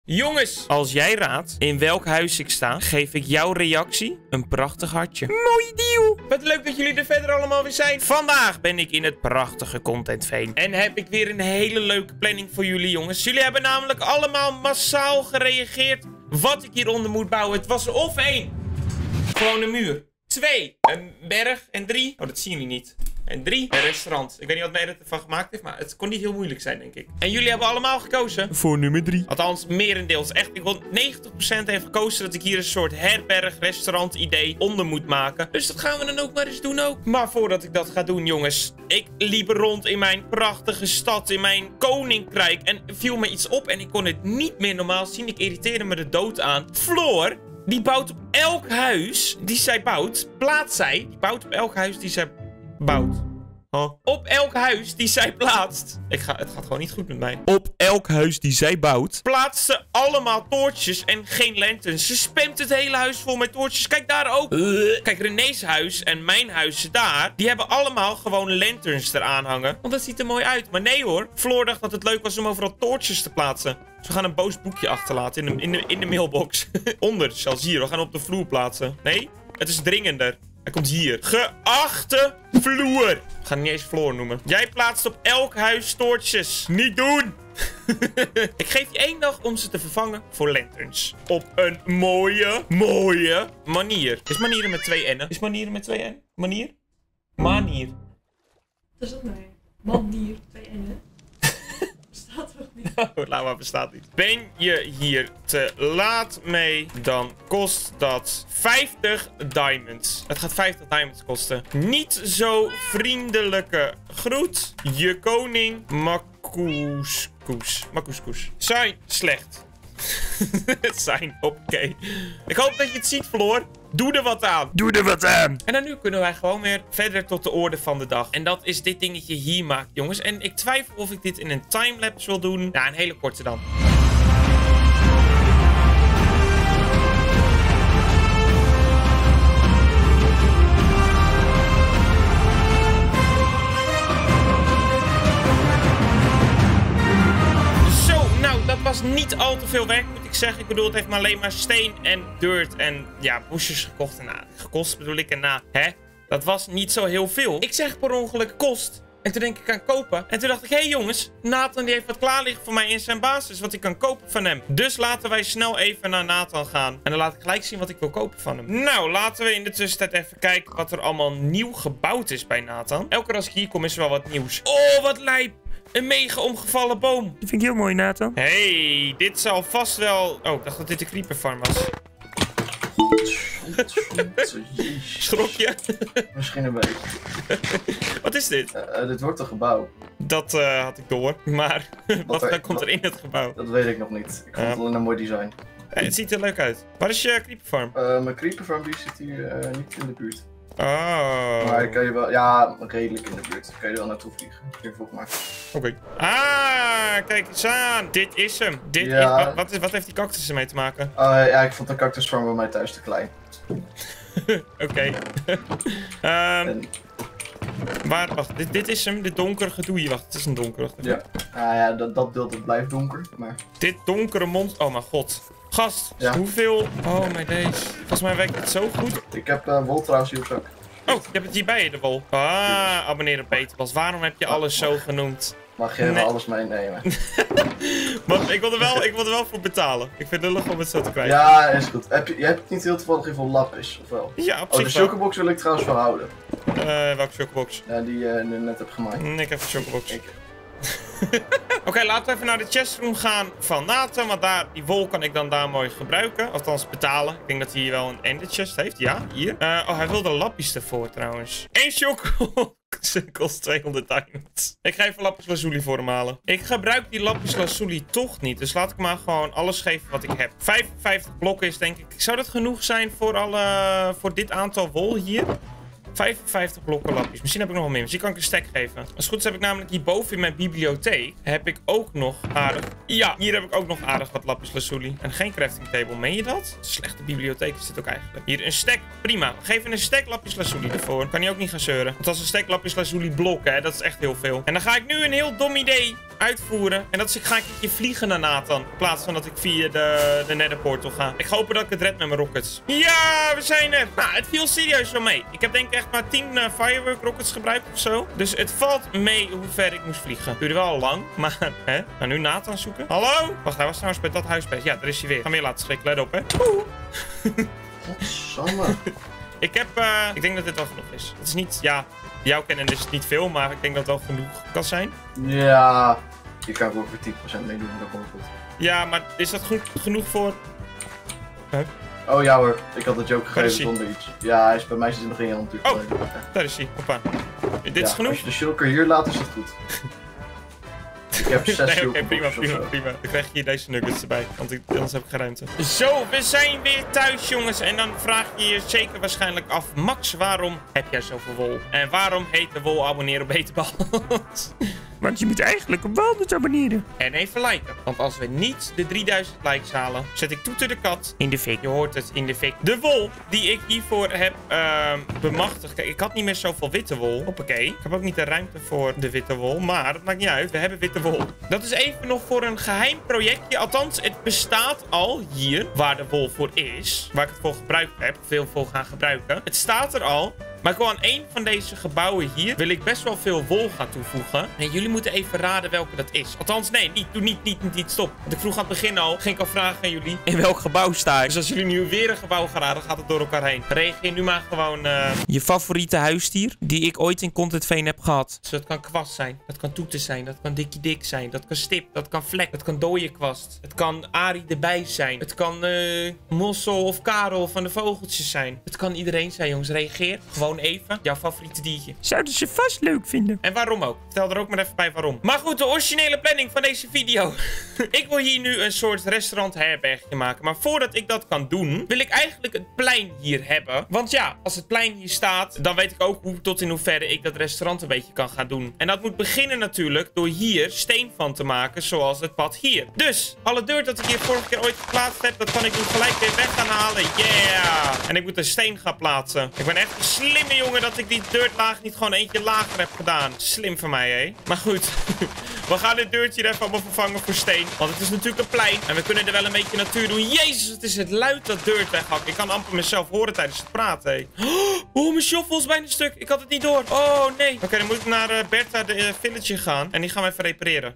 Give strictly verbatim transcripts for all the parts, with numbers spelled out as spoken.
Jongens, als jij raadt in welk huis ik sta, geef ik jouw reactie een prachtig hartje. Mooi deal. Wat leuk dat jullie er verder allemaal weer zijn. Vandaag ben ik in het prachtige Content Veen. En heb ik weer een hele leuke planning voor jullie, jongens. Jullie hebben namelijk allemaal massaal gereageerd wat ik hieronder moet bouwen. Het was er of één. Gewoon een muur. Twee. Een berg. En drie. Oh, dat zien jullie niet. En drie. Een restaurant. Ik weet niet wat Merit ervan gemaakt heeft, maar het kon niet heel moeilijk zijn, denk ik. En jullie hebben allemaal gekozen voor nummer drie. Althans, merendeels. Echt, ik wil negentig procent heeft gekozen dat ik hier een soort herberg, restaurant idee onder moet maken. Dus dat gaan we dan ook maar eens doen ook. Maar voordat ik dat ga doen, jongens. Ik liep rond in mijn prachtige stad, in mijn koninkrijk. En viel me iets op en ik kon het niet meer normaal zien. Ik irriteerde me de dood aan. Floor, die bouwt op elk huis die zij bouwt, plaatst zij, die bouwt op elk huis die zij bouwt. Oh. Op elk huis die zij plaatst. Ik ga, het gaat gewoon niet goed met mij. Op elk huis die zij bouwt, plaatst ze allemaal toortjes en geen lanterns. Ze spamt het hele huis vol met toortjes. Kijk daar ook. Uh. Kijk, René's huis en mijn huis daar, die hebben allemaal gewoon lanterns eraan hangen. Want dat ziet er mooi uit. Maar nee hoor, Floor dacht dat het leuk was om overal toortjes te plaatsen. Dus we gaan een boos boekje achterlaten in de, in de, in de mailbox. Onder, zelfs hier. We gaan op de vloer plaatsen. Nee, het is dringender. Hij komt hier. Geachte vloer. We gaan het niet eens Floor noemen. Jij plaatst op elk huis toortjes. Niet doen. Ik geef je één dag om ze te vervangen voor lanterns. Op een mooie, mooie manier. Is manieren met twee N'en? Is manieren met twee N? Manier? Manier. Wat is dat nou? Manier, twee N'en. Bestaat toch niet? Oh, laat maar, bestaat niet. Ben je hier te laat mee, dan kost dat vijftig diamonds. Het gaat vijftig diamonds kosten. Niet zo vriendelijke groet. Je koning Makoeskoes. Makoeskoes. Zijn slecht. Zijn, oké. Okay. Ik hoop dat je het ziet, Floor. Doe er wat aan. Doe er wat aan. En dan nu kunnen wij gewoon weer verder tot de orde van de dag. En dat is dit dingetje hier maken, jongens. En ik twijfel of ik dit in een timelapse wil doen. Ja, een hele korte dan. Dat was niet al te veel werk, moet ik zeggen. Ik bedoel, het heeft me alleen maar steen en dirt en ja, bushes gekocht en na, gekost bedoel ik. En na, hè, dat was niet zo heel veel. Ik zeg per ongeluk kost. En toen denk ik aan kopen. En toen dacht ik, hé hey jongens, Nathan die heeft wat klaar liggen voor mij in zijn basis. Wat ik kan kopen van hem. Dus laten wij snel even naar Nathan gaan. En dan laat ik gelijk zien wat ik wil kopen van hem. Nou, laten we in de tussentijd even kijken wat er allemaal nieuw gebouwd is bij Nathan. Elke keer als ik hier kom is er wel wat nieuws. Oh, wat lijp. Een mega omgevallen boom. Dat vind ik heel mooi, Nathan. Hey, dit zal vast wel... Oh, ik dacht dat dit de creeper farm was. Schrok je? Misschien een beetje. Wat is dit? Uh, uh, dit wordt een gebouw. Dat uh, had ik door. Maar wat er, komt er in het gebouw? Dat weet ik nog niet. Ik vond uh. het alleen een mooi design. Hey, het ziet er leuk uit. Waar is je creeper farm? Uh, mijn creeper farm die zit hier uh, niet in de buurt. Oh. Maar kan je wel, ja, redelijk in de buurt. Kan je er wel naartoe vliegen. Hier volgens mij. Oké. Okay. Ah, kijk eens aan. Dit is hem. Dit ja. is, wat, wat, is, wat heeft die cactus ermee te maken? Uh, ja, ik vond de cactus farm bij mij thuis te klein. Oké. Okay. um, en... Waar, wacht, dit, dit is hem. Dit donkere gedoe hier. Wacht, het is een donker. Ja. Ah ja, dat, dat deel dat blijft donker. Maar... Dit donkere mond. Oh mijn god. Gast, ja. Hoeveel... Oh my days. Volgens mij werkt het zo goed. Ik heb uh, wol trouwens hier ook. Oh, ik heb het hier bij je, de wol. Ah, abonneer op Peterbas. Waarom heb je oh, alles mag. zo genoemd? Mag je nee. alles meenemen? Maar ik wil, er wel, ik wil er wel voor betalen. Ik vind het lullig om het zo te krijgen. Ja, is goed. Heb je, je hebt niet heel toevallig in veel lapis, of wel? Ja, op oh, zich de chocobox wil ik trouwens wel houden. Uh, welke chocobox? Ja, die je uh, net hebt gemaakt. Nee, ik heb een chocobox. Oké, okay, laten we even naar de chestroom gaan van Nathan. Want daar, die wol kan ik dan daar mooi gebruiken. Althans betalen. Ik denk dat hij hier wel een ender chest heeft. Ja, hier. Uh, oh, hij wilde lapjes ervoor trouwens. Eén chocobox kost tweehonderd diamonds. Ik ga even lapis lazuli voor hem halen. Ik gebruik die lapis lazuli toch niet. Dus laat ik maar gewoon alles geven wat ik heb. vijfenvijftig blokken is denk ik... Zou dat genoeg zijn voor, alle, voor dit aantal wol hier? vijfenvijftig blokken lapjes. Misschien heb ik nog wel meer. Misschien kan ik een stack geven. Als het goed is heb ik namelijk hierboven in mijn bibliotheek... heb ik ook nog aardig... Ja, hier heb ik ook nog aardig wat lapis lazuli. En geen crafting table. Meen je dat? Een slechte bibliotheek is dit ook eigenlijk. Hier een stack. Prima. Geef een stack lapis lazuli ervoor. Kan hij ook niet gaan zeuren. Want als een stack lapis lazuli blokken, hè, dat is echt heel veel. En dan ga ik nu een heel dom idee uitvoeren. En dat is, ik ga een keertje vliegen naar Nathan. In plaats van dat ik via de, de nether portal ga. Ik hoop dat ik het red met mijn rockets. Ja, we zijn er. Nou, het viel serieus wel mee. Ik heb denk ik echt maar tien uh, firework rockets gebruikt of zo. Dus het valt mee hoe ver ik moest vliegen. Duurde wel al lang, maar hè. Nou, nu Nathan zoeken. Hallo? Wacht, hij was trouwens bij dat huisbest. Ja, daar is hij weer. Ga hem weer laten schrikken. Let op, hè. Oeh. Godsamme. Ik heb, uh, ik denk dat dit wel genoeg is. Het is niet, ja, jouw kennen is het niet veel, maar ik denk dat het wel genoeg kan zijn. Ja, je kan ook ongeveer tien procent meedoen, dat komt goed. Ja, maar is dat goed genoeg voor... Huh? Oh ja hoor, ik had het joke gegeven is hij? zonder iets. Ja, hij is bij mij zit nog in je hand natuurlijk. Oh, daar is hij. Hoppa. Dit ja, is genoeg? Als je de shulker hier laat, is het goed. Ik heb zes Nee, oké, shulker prima, boxes of prima, zo. prima. Dan krijg je hier deze nuggets erbij, want ik, anders heb ik geen ruimte. Zo, we zijn weer thuis, jongens. En dan vraag je je zeker waarschijnlijk af, Max, waarom heb jij zoveel wol? En waarom heet de wol abonneren op Beterbals? Want je moet eigenlijk op Walnut abonneren. En even liken. Want als we niet de drieduizend likes halen, zet ik Toeter de kat in de fik. Je hoort het in de fik. De wol die ik hiervoor heb uh, bemachtigd. Kijk, ik had niet meer zoveel witte wol. Hoppakee. Ik heb ook niet de ruimte voor de witte wol. Maar dat maakt niet uit. We hebben witte wol. Dat is even nog voor een geheim projectje. Althans, het bestaat al hier. Waar de wol voor is. Waar ik het voor gebruikt heb. Veel voor gaan gebruiken. Het staat er al. Maar ik wil aan één van deze gebouwen hier, wil ik best wel veel wol gaan toevoegen. En jullie moeten even raden welke dat is. Althans, nee, niet, doe niet, niet, niet, niet, stop. Want ik vroeg aan het begin al, ging ik al vragen aan jullie, in welk gebouw sta ik? Dus als jullie nu weer een gebouw gaan raden, gaat het door elkaar heen. Reageer nu maar gewoon... Uh... Je favoriete huisdier, die ik ooit in Content Veen heb gehad. Dus dat kan kwast zijn, dat kan toeter zijn, dat kan dikkie dik zijn, dat kan stip, dat kan vlek, dat kan dode kwast. Het kan Arie de Bijs zijn. Het kan uh, Mossel of Karel van de vogeltjes zijn. Het kan iedereen zijn, jongens. Reageer. Gewoon even. Jouw favoriete diertje. Zouden ze vast leuk vinden. En waarom ook? Vertel er ook maar even bij waarom. Maar goed, de originele planning van deze video. Ik wil hier nu een soort restaurant herbergje maken. Maar voordat ik dat kan doen, wil ik eigenlijk het plein hier hebben. Want ja, als het plein hier staat, dan weet ik ook hoe, tot in hoeverre ik dat restaurant een beetje kan gaan doen. En dat moet beginnen natuurlijk door hier steen van te maken, zoals het pad hier. Dus, alle deur dat ik hier vorige keer ooit geplaatst heb, dat kan ik nu gelijk weer weg gaan halen. Yeah! En ik moet een steen gaan plaatsen. Ik ben echt een slimme jongen dat ik die deurtlaag niet gewoon eentje lager heb gedaan. Slim van mij, hè? Maar goed, we gaan dit deurtje hier even allemaal vervangen voor steen. Want het is natuurlijk een plein. En we kunnen er wel een beetje natuur doen. Jezus, het is het luid dat deurt weghakken. Ik kan amper mezelf horen tijdens het praten, hè. Oh, mijn shovel is bijna stuk. Ik had het niet door. Oh, nee. Oké, okay, dan moet ik naar uh, Bertha de uh, village gaan. En die gaan we even repareren.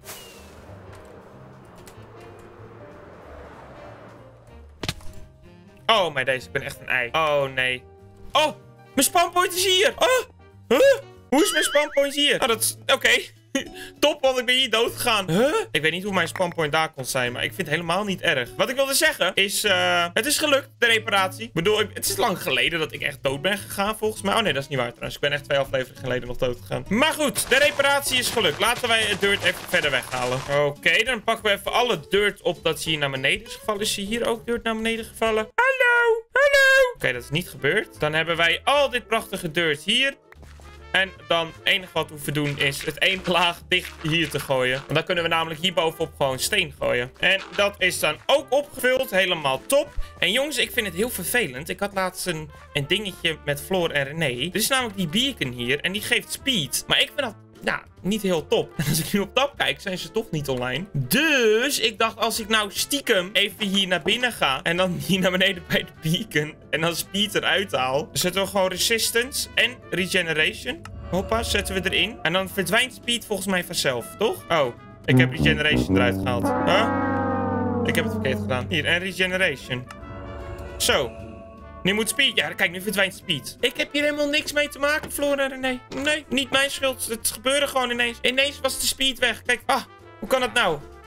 Oh, maar deze. Ik ben echt een ei. Oh, nee. Oh, mijn spawnpoint is hier. Oh, huh? Hoe is mijn spawnpoint hier? Oh, dat is... Oké. Okay. Top, want ik ben hier dood gegaan. Huh? Ik weet niet hoe mijn spawnpoint daar kon zijn, maar ik vind het helemaal niet erg. Wat ik wilde zeggen is, uh, het is gelukt, de reparatie. Ik bedoel, ik, het is lang geleden dat ik echt dood ben gegaan, volgens mij. Oh nee, dat is niet waar trouwens. Ik ben echt twee afleveringen geleden nog dood gegaan. Maar goed, de reparatie is gelukt. Laten wij het dirt even verder weghalen. Oké, okay, dan pakken we even alle dirt op dat hier naar beneden is gevallen. Is hier ook dirt naar beneden gevallen? Hallo, hallo. Oké, okay, dat is niet gebeurd. Dan hebben wij al dit prachtige dirt hier. En dan het enige wat we hoeven doen is het één laag dicht hier te gooien. Want dan kunnen we namelijk hierbovenop gewoon steen gooien. En dat is dan ook opgevuld. Helemaal top. En jongens, ik vind het heel vervelend. Ik had laatst een, een dingetje met Floor en René. Er is namelijk die beacon hier. En die geeft speed. Maar ik vind dat... ja, niet heel top. En als ik nu op tab kijk, zijn ze toch niet online. Dus ik dacht, als ik nou stiekem even hier naar binnen ga. En dan hier naar beneden bij de beacon. En dan speed eruit haal. Dan zetten we gewoon resistance en regeneration. Hoppa, zetten we erin. En dan verdwijnt speed volgens mij vanzelf, toch? Oh, ik heb regeneration eruit gehaald. Huh? Ik heb het verkeerd gedaan. Hier, en regeneration. Zo. Nu moet speed... ja, kijk, nu verdwijnt speed. Ik heb hier helemaal niks mee te maken, Floor en René. Nee, niet mijn schuld. Het gebeurde gewoon ineens. Ineens was de speed weg. Kijk, ah, hoe kan het nou?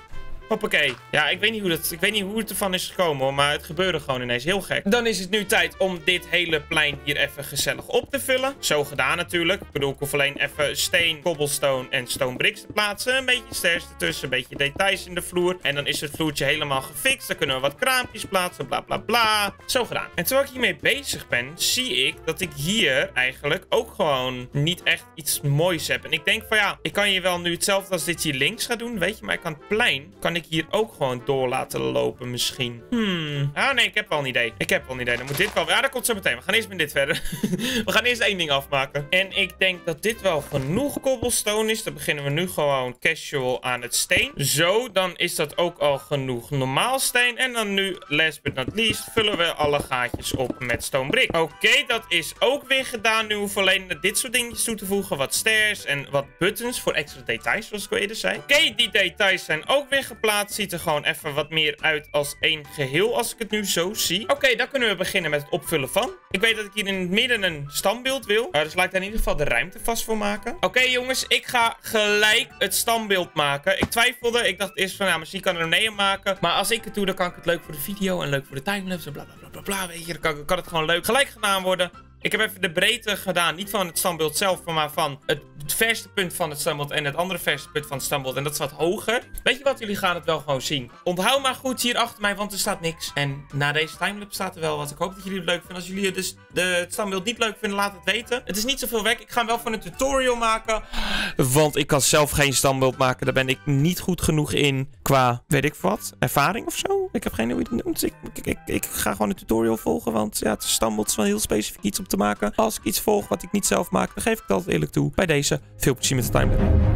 Hoppakee. Ja, ik weet niet hoe, dat, ik weet niet hoe het ervan is gekomen, hoor, maar het gebeurde gewoon ineens heel gek. Dan is het nu tijd om dit hele plein hier even gezellig op te vullen. Zo gedaan natuurlijk. Ik bedoel, ik hoef alleen even steen, cobblestone en stone bricks te plaatsen. Een beetje stairs ertussen, een beetje details in de vloer. En dan is het vloertje helemaal gefixt. Dan kunnen we wat kraampjes plaatsen, bla bla bla. Zo gedaan. En terwijl ik hiermee bezig ben, zie ik dat ik hier eigenlijk ook gewoon niet echt iets moois heb. En ik denk van ja, ik kan hier wel nu hetzelfde als dit hier links gaan doen, weet je. Maar ik kan het plein, kan ik hier ook gewoon door laten lopen misschien. Hmm. Ah nee, ik heb wel een idee. Ik heb wel een idee. Dan moet dit wel... Ja, dat komt zo meteen. We gaan eerst met dit verder. We gaan eerst één ding afmaken. En ik denk dat dit wel genoeg cobblestone is. Dan beginnen we nu gewoon casual aan het steen. Zo, dan is dat ook al genoeg normaal steen. En dan nu, last but not least, vullen we alle gaatjes op met stone brick. Oké, okay, dat is ook weer gedaan. Nu hoeven we alleen dit soort dingetjes toe te voegen. Wat stairs en wat buttons voor extra details, zoals ik al eerder zei. Oké, okay, die details zijn ook weer geplaatst. Ziet er gewoon even wat meer uit als één geheel, als ik het nu zo zie. Oké, okay, dan kunnen we beginnen met het opvullen van. Ik weet dat ik hier in het midden een standbeeld wil. Uh, dus laat ik daar in ieder geval de ruimte vast voor maken. Oké, okay, jongens, ik ga gelijk het standbeeld maken. Ik twijfelde. Ik dacht eerst van, ja, misschien kan ik er nee maken. Maar als ik het doe, dan kan ik het leuk voor de video en leuk voor de timelapse en bla bla bla bla bla. Weet je, dan kan, kan het gewoon leuk gelijk gedaan worden. Ik heb even de breedte gedaan. Niet van het standbeeld zelf, maar van het verste punt van het standbeeld en het andere verste punt van het standbeeld. En dat is wat hoger. Weet je wat? Jullie gaan het wel gewoon zien. Onthoud maar goed hier achter mij, want er staat niks. En na deze timelapse staat er wel wat. Ik hoop dat jullie het leuk vinden. Als jullie dus de, het standbeeld niet leuk vinden, laat het weten. Het is niet zoveel werk. Ik ga hem wel voor een tutorial maken. Want ik kan zelf geen standbeeld maken. Daar ben ik niet goed genoeg in qua, weet ik wat, ervaring of zo. Ik heb geen idee hoe je het noemt. Ik, ik, ik, ik ga gewoon een tutorial volgen, want ja, het standbeeld is wel heel specifiek iets om te maken. Als ik iets volg wat ik niet zelf maak, dan geef ik het altijd eerlijk toe. Bij deze, veel plezier met de timelapse.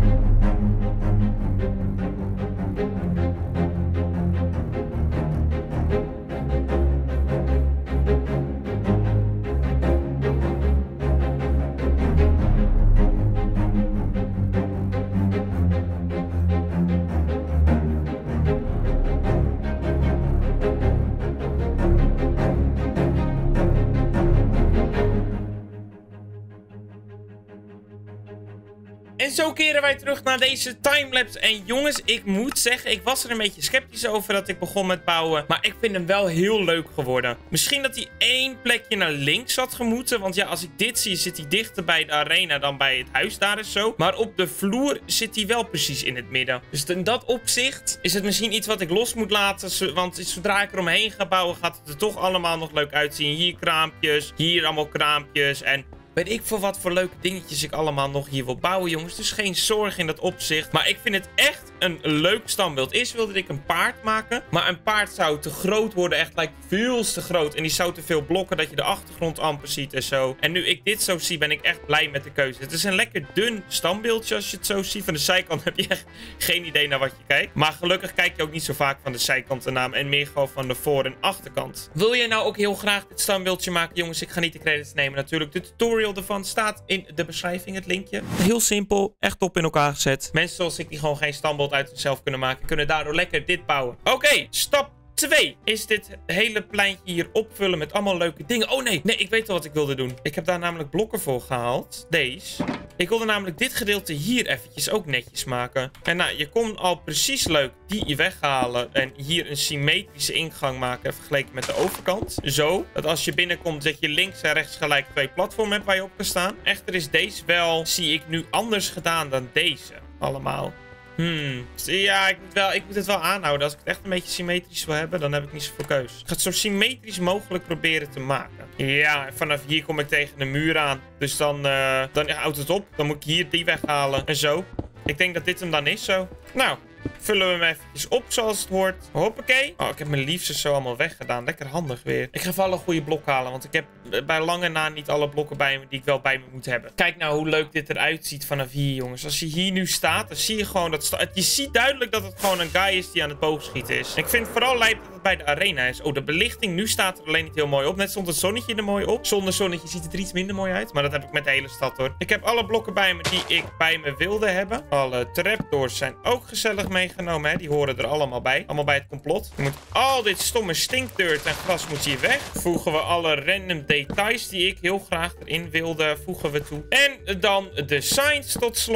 En zo keren wij terug naar deze timelapse. En jongens, ik moet zeggen, ik was er een beetje sceptisch over dat ik begon met bouwen. Maar ik vind hem wel heel leuk geworden. Misschien dat hij één plekje naar links had gemoeten. Want ja, als ik dit zie, zit hij dichter bij de arena dan bij het huis daar is zo. Maar op de vloer zit hij wel precies in het midden. Dus in dat opzicht is het misschien iets wat ik los moet laten. Want zodra ik eromheen ga bouwen, gaat het er toch allemaal nog leuk uitzien. Hier kraampjes, hier allemaal kraampjes en... weet ik voor wat voor leuke dingetjes ik allemaal nog hier wil bouwen, jongens. Dus geen zorg in dat opzicht. Maar ik vind het echt een leuk standbeeld. Eerst wilde ik een paard maken. Maar een paard zou te groot worden. Echt like, veel te groot. En die zou te veel blokken dat je de achtergrond amper ziet en zo. En nu ik dit zo zie, ben ik echt blij met de keuze. Het is een lekker dun standbeeldje als je het zo ziet. Van de zijkant heb je echt geen idee naar wat je kijkt. Maar gelukkig kijk je ook niet zo vaak van de zijkanten naar. En meer gewoon van de voor- en achterkant. Wil jij nou ook heel graag dit standbeeldje maken, jongens? Ik ga niet de credits nemen natuurlijk. De tutorial ervan staat in de beschrijving, het linkje. Heel simpel, echt top in elkaar gezet. Mensen zoals ik die gewoon geen standbeeld uit zichzelf kunnen maken, kunnen daardoor lekker dit bouwen. Oké, okay, stap twee is dit hele pleintje hier opvullen met allemaal leuke dingen. Oh nee, nee, ik weet al wat ik wilde doen. Ik heb daar namelijk blokken voor gehaald. Deze. Ik wilde namelijk dit gedeelte hier eventjes ook netjes maken. En nou, je kon al precies leuk die weghalen en hier een symmetrische ingang maken vergeleken met de overkant. Zo, dat als je binnenkomt dat je links en rechts gelijk twee platformen hebt waar je op kan staan. Echter is deze wel, zie ik nu, anders gedaan dan deze allemaal. Hmm. Ja, ik moet, wel, ik moet het wel aanhouden. Als ik het echt een beetje symmetrisch wil hebben, dan heb ik niet zoveel keus. Ik ga het zo symmetrisch mogelijk proberen te maken. Ja, vanaf hier kom ik tegen de muur aan. Dus dan, uh, dan houdt het op. Dan moet ik hier die weghalen en zo. Ik denk dat dit hem dan is zo. Nou, vullen we hem eventjes op zoals het hoort. Hoppakee. Oh, ik heb mijn liefste zo allemaal weggedaan. Lekker handig weer. Ik ga even alle goede blokken halen. Want ik heb bij lange na niet alle blokken bij me die ik wel bij me moet hebben. Kijk nou hoe leuk dit eruit ziet vanaf hier, jongens. Als je hier nu staat, dan zie je gewoon dat... Je ziet duidelijk dat het gewoon een guy is die aan het boogschieten is. En ik vind het vooral lijp dat het bij de arena is. Oh, de belichting nu staat er alleen niet heel mooi op. Net stond het zonnetje er mooi op. Zonder zonnetje ziet het er iets minder mooi uit. Maar dat heb ik met de hele stad, hoor. Ik heb alle blokken bij me die ik bij me wilde hebben. Alle trapdoors zijn ook gezellig meegenomen, hè. Die horen er allemaal bij. Allemaal bij het complot. Je moet al dit stomme stinkdirt en gras moet hier weg. Voegen we alle random details die ik heel graag erin wilde, voegen we toe. En dan de signs tot slot.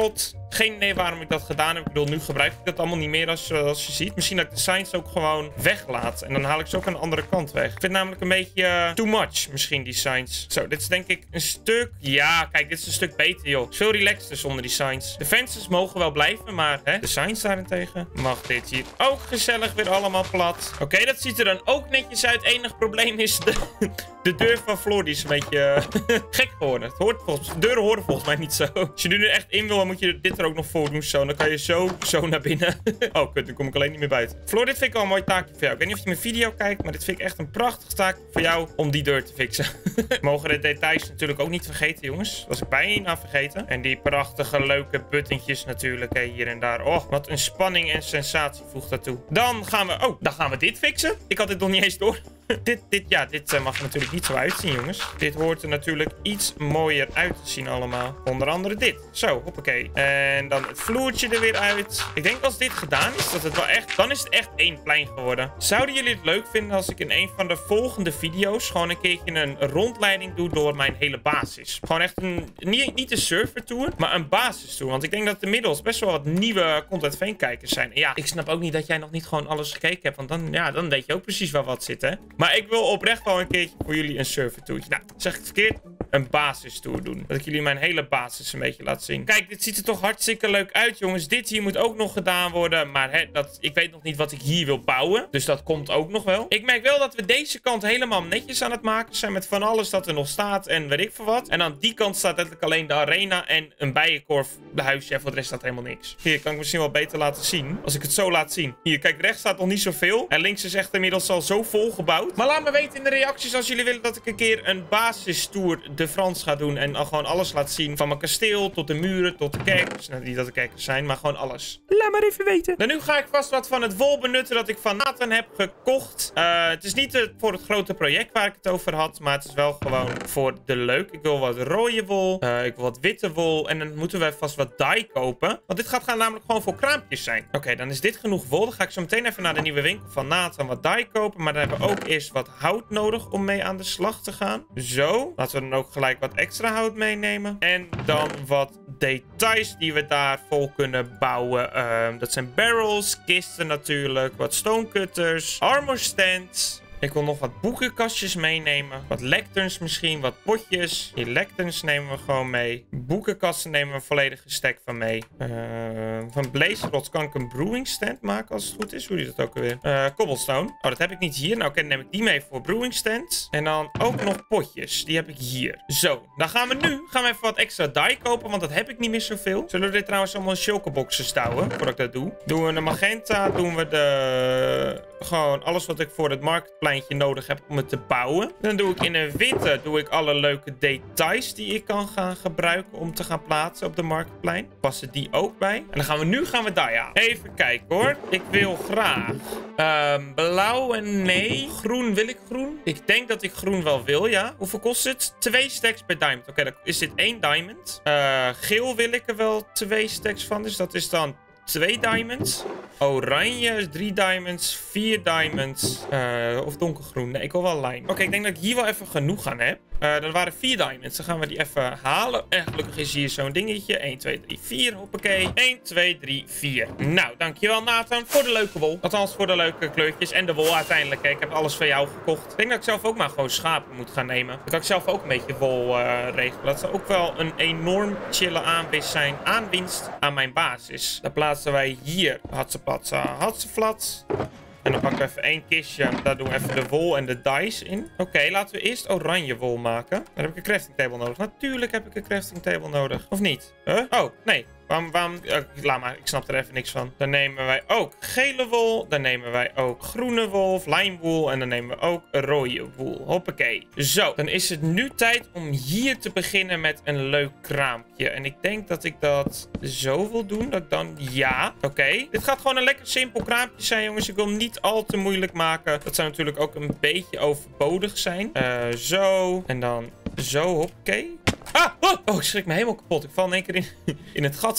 Geen idee waarom ik dat gedaan heb. Ik bedoel, nu gebruik ik dat allemaal niet meer als, als je ziet. Misschien dat ik de signs ook gewoon weglaat. En dan haal ik ze ook aan de andere kant weg. Ik vind het namelijk een beetje uh, too much, misschien, die signs. Zo, dit is denk ik een stuk... Ja, kijk, dit is een stuk beter, joh. Het is veel relaxter zonder die signs. De fences mogen wel blijven, maar hè, de signs daarentegen. Mag dit hier ook gezellig weer allemaal plat. Oké, okay, dat ziet er dan ook netjes uit. Enig probleem is de, de deur van Floor. Die is een beetje uh, gek geworden. Het hoort volgens, de deuren horen volgens mij niet zo. Als je nu er echt in wil, dan moet je dit er ook nog voor doen. Zo, dan kan je zo, zo naar binnen. Oh, kut, dan kom ik alleen niet meer buiten. Floor, dit vind ik wel een mooi taakje voor jou. Ik weet niet of je mijn video kijkt, maar dit vind ik echt een prachtig taak voor jou om die deur te fixen. Mogen de details natuurlijk ook niet vergeten, jongens. Dat was ik bijna vergeten. En die prachtige, leuke buttentjes natuurlijk, hè, hier en daar. Oh, wat een spanning en sensatie voegt dat toe. Dan gaan we... Oh, dan gaan we dit fixen. Ik had dit nog niet eens door. dit, dit, ja, dit uh, mag er natuurlijk niet zo uitzien, jongens. Dit hoort er natuurlijk iets mooier uit te zien allemaal. Onder andere dit. Zo, hoppakee. En dan het vloertje er weer uit. Ik denk als dit gedaan is, dat het wel echt... Dan is het echt één plein geworden. Zouden jullie het leuk vinden als ik in een van de volgende video's gewoon een keertje een rondleiding doe door mijn hele basis? Gewoon echt een... Niet, niet een servertour, maar een basistour. Want ik denk dat inmiddels best wel wat nieuwe Content Veen kijkers zijn. En ja, ik snap ook niet dat jij nog niet gewoon alles gekeken hebt. Want dan, ja, dan weet je ook precies wel wat zit, hè. Maar ik wil oprecht wel een keertje voor jullie een servertourtje. Nou, zeg ik het verkeerd? Een basistour doen. Dat ik jullie mijn hele basis een beetje laat zien. Kijk, dit ziet er toch hartstikke leuk uit, jongens. Dit hier moet ook nog gedaan worden. Maar hè, dat, ik weet nog niet wat ik hier wil bouwen. Dus dat komt ook nog wel. Ik merk wel dat we deze kant helemaal netjes aan het maken zijn. Met van alles dat er nog staat en weet ik veel wat. En aan die kant staat letterlijk alleen de arena en een bijenkorf. De huisje. En voor de rest staat helemaal niks. Hier kan ik misschien wel beter laten zien. Als ik het zo laat zien. Hier, kijk, rechts staat nog niet zoveel. En links is echt inmiddels al zo vol gebouwd. Maar laat me weten in de reacties als jullie willen dat ik een keer een basistour de Frans ga doen. En al gewoon alles laat zien. Van mijn kasteel tot de muren tot de kerkers. Nou, niet dat de kerkers zijn, maar gewoon alles. Laat maar even weten. Nou, nu ga ik vast wat van het wol benutten dat ik van Nathan heb gekocht. Uh, het is niet uh, voor het grote project waar ik het over had. Maar het is wel gewoon voor de leuk. Ik wil wat rode wol. Uh, ik wil wat witte wol. En dan moeten we vast wat dye kopen. Want dit gaat gaan namelijk gewoon voor kraampjes zijn. Oké, okay, dan is dit genoeg wol. Dan ga ik zo meteen even naar de nieuwe winkel van Nathan wat dye kopen. Maar dan hebben we ook eerst wat hout nodig om mee aan de slag te gaan. Zo. Laten we dan ook gelijk wat extra hout meenemen. En dan wat details die we daar vol kunnen bouwen. Uh, dat zijn barrels, kisten natuurlijk, wat stonecutters, armor stands. Ik wil nog wat boekenkastjes meenemen. Wat lecterns misschien, wat potjes. Die lecterns nemen we gewoon mee. Boekenkasten nemen we een volledige stack van mee. Uh, van blaze rods kan ik een brewing stand maken als het goed is. Hoe is dat ook alweer? Uh, cobblestone. Oh, dat heb ik niet hier. Nou, oké, dan neem ik die mee voor brewing stands. En dan ook nog potjes. Die heb ik hier. Zo, dan gaan we nu gaan we even wat extra dye kopen, want dat heb ik niet meer zoveel. Zullen we dit trouwens allemaal in shulkerboxen stouwen, voordat ik dat doe? Doen we de magenta, doen we de... Gewoon alles wat ik voor het marktpleintje nodig heb om het te bouwen. Dan doe ik in een witte doe ik alle leuke details die ik kan gaan gebruiken om te gaan plaatsen op de marktplein. Passen die ook bij. En dan gaan we nu gaan we daar aan. Even kijken hoor. Ik wil graag um, blauw en nee. Groen, wil ik groen? Ik denk dat ik groen wel wil, ja. Hoeveel kost het? Twee stacks per diamond. Oké, okay, dan is dit één diamond. Uh, geel wil ik er wel twee stacks van. Dus dat is dan twee diamonds. Oranje, drie diamonds, vier diamonds. Uh, of donkergroen. Nee, ik wil wel lime. Oké, okay, ik denk dat ik hier wel even genoeg aan heb. Uh, dat waren vier diamonds. Dan gaan we die even halen. En gelukkig is hier zo'n dingetje. één, twee, drie, vier. Hoppakee. één, twee, drie, vier. Nou, dankjewel Nathan voor de leuke wol. Althans, voor de leuke kleurtjes. En de wol uiteindelijk. Ik heb alles van jou gekocht. Ik denk dat ik zelf ook maar gewoon schapen moet gaan nemen. Dan kan ik zelf ook een beetje wol uh, regelen. Dat zou ook wel een enorm chille aanwinst zijn. Aanwinst aan mijn basis. Dan plaatsen wij hier. Hatsepatsa, hatseflats. En dan pakken we even één kistje. Daar doen we even de wol en de dice in. Oké, okay, laten we eerst oranje wol maken. Dan heb ik een crafting table nodig. Natuurlijk heb ik een crafting table nodig. Of niet? Huh? Oh, nee. Waarom, waarom... Oh, laat maar, ik snap er even niks van. Dan nemen wij ook gele wol. Dan nemen wij ook groene wol, of limewool. En dan nemen we ook rode wol. Hoppakee. Zo, dan is het nu tijd om hier te beginnen met een leuk kraampje. En ik denk dat ik dat zo wil doen. Dat ik dan... Ja, oké. Okay. Dit gaat gewoon een lekker simpel kraampje zijn, jongens. Ik wil hem niet al te moeilijk maken. Dat zou natuurlijk ook een beetje overbodig zijn. Uh, zo. En dan zo, hoppakee. Ah! Oh, oh, ik schrik me helemaal kapot. Ik val in één keer in, in het gat.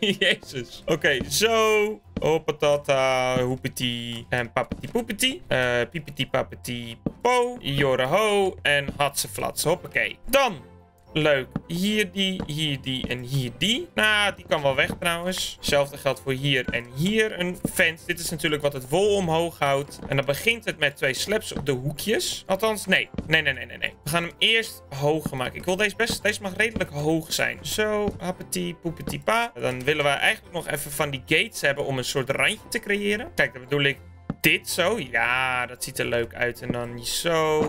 Jezus. Oké, okay, zo. Hoppatata, hoepeti en papeti poepeti. Uh, pipeti papeti po. Jorreho en hatseflats. Hoppakee. Dan leuk. Hier die, hier die en hier die. Nou, die kan wel weg trouwens. Hetzelfde geldt voor hier en hier een fence. Dit is natuurlijk wat het wol omhoog houdt. En dan begint het met twee slabs op de hoekjes. Althans, nee. Nee, nee, nee, nee, nee. We gaan hem eerst hoger maken. Ik wil deze best... Deze mag redelijk hoog zijn. Zo, happetie, poepetie, pa. Dan willen we eigenlijk nog even van die gates hebben om een soort randje te creëren. Kijk, dan bedoel ik dit zo. Ja, dat ziet er leuk uit. En dan zo...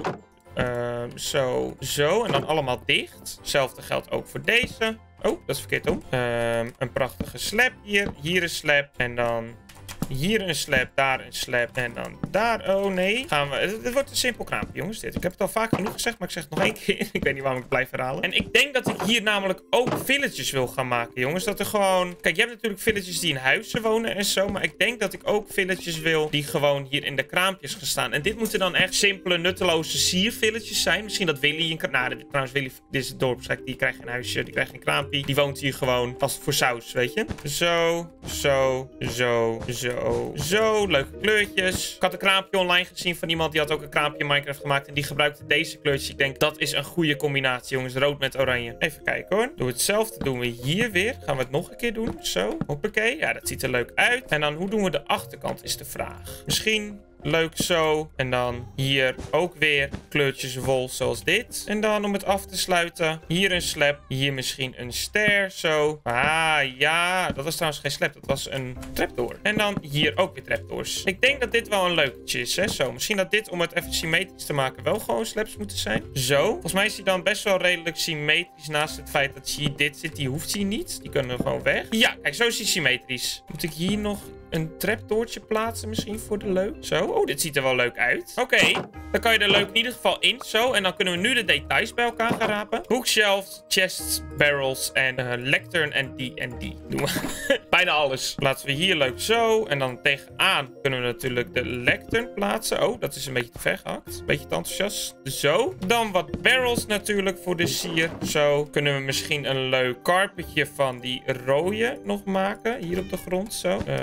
Um, zo, zo. En dan allemaal dicht. Hetzelfde geldt ook voor deze. Oh, dat is verkeerd om. Um, een prachtige slab hier. Hier een slab. En dan hier een slab. Daar een slab. En dan daar. Oh nee. Gaan we. Het, het wordt een simpel kraampje, jongens. Dit. Ik heb het al vaak genoeg gezegd, maar ik zeg het nog één keer. Ik weet niet waarom ik blijf herhalen. En ik denk dat ik hier namelijk ook villages wil gaan maken, jongens. Dat er gewoon... Kijk, je hebt natuurlijk villages die in huizen wonen en zo. Maar ik denk dat ik ook villages wil die gewoon hier in de kraampjes gaan staan. En dit moeten dan echt simpele, nutteloze siervillages zijn. Misschien dat Willy een... Nou, trouwens, Willy, dit is het dorpsgek. Die krijgt geen huisje, die krijgt geen kraampje. Die woont hier gewoon als voor saus, weet je. Zo, zo, zo, zo, zo. Leuke kleurtjes. Ik had een kraampje online gezien van iemand die had ook een kraampje in Minecraft gemaakt. En die gebruikte deze kleurtjes. Ik denk, dat is een goede combinatie, jongens. Rood met oranje. Even kijken, hoor. Doen we hetzelfde. Doen we hier weer. Gaan we het nog een keer doen. Zo. Hoppakee. Ja, dat ziet er leuk uit. En dan, hoe doen we de achterkant, is de vraag. Misschien... Leuk zo. En dan hier ook weer kleurtjes wol zoals dit. En dan om het af te sluiten. Hier een slab. Hier misschien een ster. Zo. Ah, ja. Dat was trouwens geen slab. Dat was een trapdoor. En dan hier ook weer trapdoors. Ik denk dat dit wel een leuketje is, hè. Zo. Misschien dat dit, om het even symmetrisch te maken, wel gewoon slabs moeten zijn. Zo. Volgens mij is die dan best wel redelijk symmetrisch. Naast het feit dat hier dit zit. Die hoeft hier niet. Die kunnen gewoon weg. Ja, kijk. Zo is die symmetrisch. Moet ik hier nog... een trapdoortje plaatsen misschien voor de leuk. Zo. Oh, dit ziet er wel leuk uit. Oké. Okay. Dan kan je er leuk in ieder geval in. Zo. En dan kunnen we nu de details bij elkaar gaan rapen. Bookshelves, chests, barrels en uh, lectern en die en die. Doen we. Bijna alles. Plaatsen we hier leuk zo. En dan tegenaan kunnen we natuurlijk de lectern plaatsen. Oh, dat is een beetje te ver gehakt. Beetje te enthousiast. Zo. Dan wat barrels natuurlijk voor de sier. Zo. Kunnen we misschien een leuk carpetje van die rode nog maken. Hier op de grond. Zo. Uh,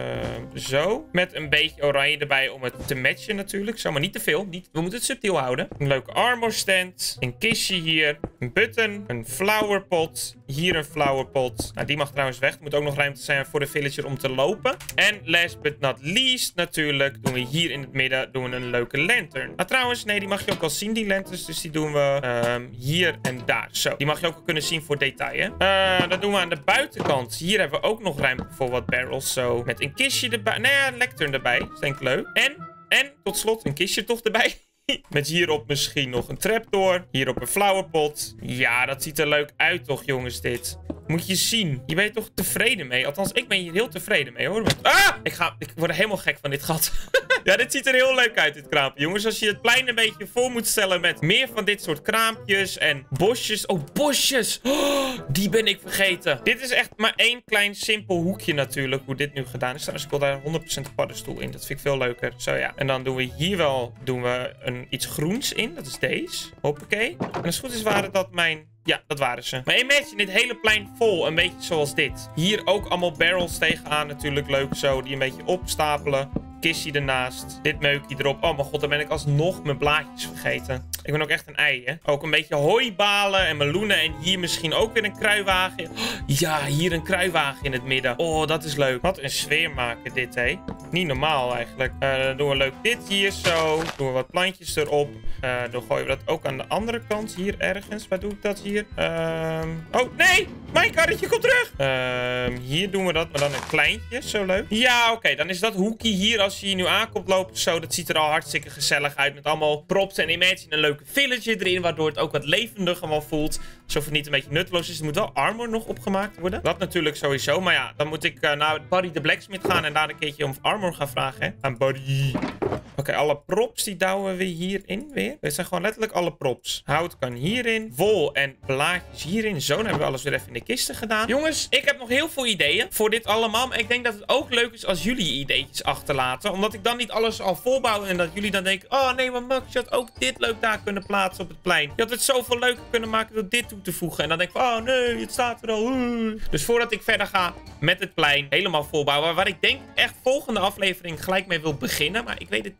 Zo. Met een beetje oranje erbij om het te matchen natuurlijk. Zo, maar niet te veel. Niet, we moeten het subtiel houden. Een leuke armor stand. Een kistje hier. Een button. Een flowerpot. Hier een flowerpot. Nou, die mag trouwens weg. Er moet ook nog ruimte zijn voor de villager om te lopen. En last but not least natuurlijk doen we hier in het midden doen we een leuke lantern. Nou, trouwens, nee, die mag je ook al zien, die lanterns. Dus die doen we um, hier en daar. Zo. Die mag je ook al kunnen zien voor detail, hè. Uh, dat doen we aan de buitenkant. Hier hebben we ook nog ruimte voor wat barrels. Zo. Met een kistje erbij. Nou ja, een lectern erbij. Dat is denk ik leuk. En, en, tot slot, een kistje toch erbij. Met hierop misschien nog een trapdoor. Hierop een flowerpot. Ja, dat ziet er leuk uit toch, jongens, dit. Moet je zien. Je bent toch tevreden mee? Althans, ik ben hier heel tevreden mee, hoor. Ah! Ik, ga, ik word er helemaal gek van dit gat. Ja, dit ziet er heel leuk uit, dit kraampje. Jongens, als je het plein een beetje vol moet stellen met meer van dit soort kraampjes en bosjes. Oh, bosjes. Oh, die ben ik vergeten. Dit is echt maar één klein simpel hoekje natuurlijk, hoe dit nu gedaan is. Dus ik wil daar honderd procent paddenstoel in. Dat vind ik veel leuker. Zo ja. En dan doen we hier wel doen we een, iets groens in. Dat is deze. Hoppakee. En als het goed is waren dat mijn... Ja, dat waren ze. Maar imagine dit hele plein vol. Een beetje zoals dit. Hier ook allemaal barrels tegenaan natuurlijk. Leuk zo. Die een beetje opstapelen. Kistje ernaast. Dit meukje erop. Oh mijn god, dan ben ik alsnog mijn blaadjes vergeten. Ik ben ook echt een ei, hè. Ook een beetje hooibalen en meloenen. En hier misschien ook weer een kruiwagen. Oh, ja, hier een kruiwagen in het midden. Oh, dat is leuk. Wat een sfeer maken dit, hè. Niet normaal eigenlijk. Uh, dan doen we leuk dit hier zo. Doen we wat plantjes erop. Uh, dan gooien we dat ook aan de andere kant. Hier ergens. Waar doe ik dat hier? Um... Oh, nee! Mijn karretje komt terug! Um, hier doen we dat, maar dan een kleintje. Zo leuk. Ja, oké. Okay, dan is dat hoekje hier. Als je hier nu aankomt lopen zo. Dat ziet er al hartstikke gezellig uit. Met allemaal props en imagine een leuke village erin. Waardoor het ook wat levendiger wel voelt. Alsof het niet een beetje nutteloos is. Er moet wel armor nog opgemaakt worden. Dat natuurlijk sowieso. Maar ja, dan moet ik uh, naar Barry de Blacksmith gaan. En daar een keertje om armor gaan vragen. Hè? Aan Barry. Oké, okay, alle props die douwen we hierin weer. Dit zijn gewoon letterlijk alle props. Hout kan hierin. Wol en blaadjes hierin. Zo, dan hebben we alles weer even in de kisten gedaan. Jongens, ik heb nog heel veel ideeën voor dit allemaal. Maar ik denk dat het ook leuk is als jullie ideetjes achterlaten. Omdat ik dan niet alles al volbouw. En dat jullie dan denken, oh nee, maar Max, je had ook dit leuk daar kunnen plaatsen op het plein. Je had het zoveel leuker kunnen maken door dit toe te voegen. En dan denk ik, oh nee, het staat er al. Dus voordat ik verder ga met het plein helemaal volbouwen. Waar ik denk echt volgende aflevering gelijk mee wil beginnen. Maar ik weet het niet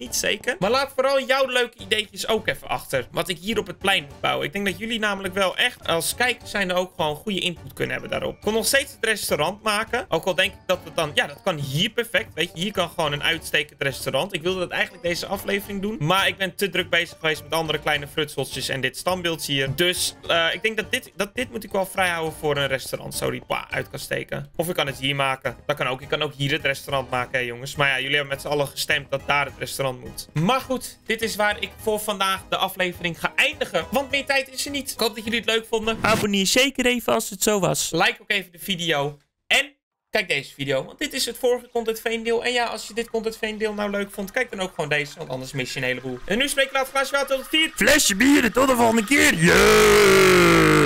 niet, zeker. Maar laat vooral jouw leuke ideetjes ook even achter. Wat ik hier op het plein moet bouwen. Ik denk dat jullie namelijk wel echt als kijkers zijn er ook gewoon goede input kunnen hebben daarop. Ik kon nog steeds het restaurant maken. Ook al denk ik dat het dan... Ja, dat kan hier perfect. Weet je, hier kan gewoon een uitstekend restaurant. Ik wilde dat eigenlijk deze aflevering doen. Maar ik ben te druk bezig geweest met andere kleine frutseltjes en dit standbeeld hier. Dus uh, ik denk dat dit, dat dit moet ik wel vrijhouden voor een restaurant. Zo die pa uit kan steken. Of ik kan het hier maken. Dat kan ook. Ik kan ook hier het restaurant maken, hè, jongens. Maar ja, jullie hebben met z'n allen gestemd dat daar het restaurant moet. Maar goed, dit is waar ik voor vandaag de aflevering ga eindigen. Want meer tijd is er niet. Ik hoop dat jullie het leuk vonden. Abonneer zeker even als het zo was. Like ook even de video. En kijk deze video. Want dit is het vorige Content Veen deel. En ja, als je dit Content Veen deel nou leuk vond, kijk dan ook gewoon deze. Want anders mis je een heleboel. En nu spreek ik laat flesje water tot het vier. Flesje bier, tot de volgende keer. Yeah!